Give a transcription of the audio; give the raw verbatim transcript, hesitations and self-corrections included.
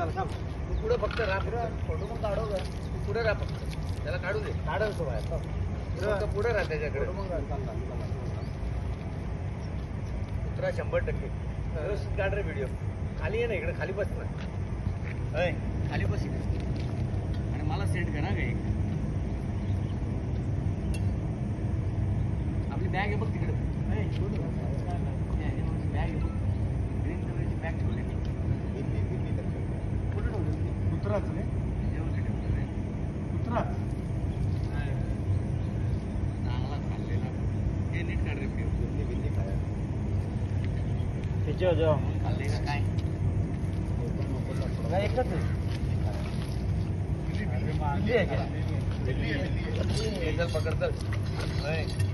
तू पुढे फक्त राहा, फोटो पण काढव का, तू पुढे राहा फक्त, त्याला काढू दे, काढायचं बाहेर फक्त पुढे राहा त्याच्याकडे. उतरा शंभर टक्के व्यवस्थित काढ रे व्हिडिओ. खाली आहे ना, इकडे खाली बस ना, खाली बस इकडे आणि मला सेंड करा का एक. आपली बॅग आहे बघ तिकडे, बॅग आहे बघ, ग्रीन कलरची बॅग ठेवली मी. कुठे ठेवली? कुत्राच रे, कुत्रा चांगला खाल्लेला. हे नीट काढ रे, बिल्ली बिल्ली खाया त्याच्या जेव्हा खाल्ले का काय काय एकच आहे. बिल्ली आहे का? बिल्ली आहे, बिल्ली आहे. चल पकड चल.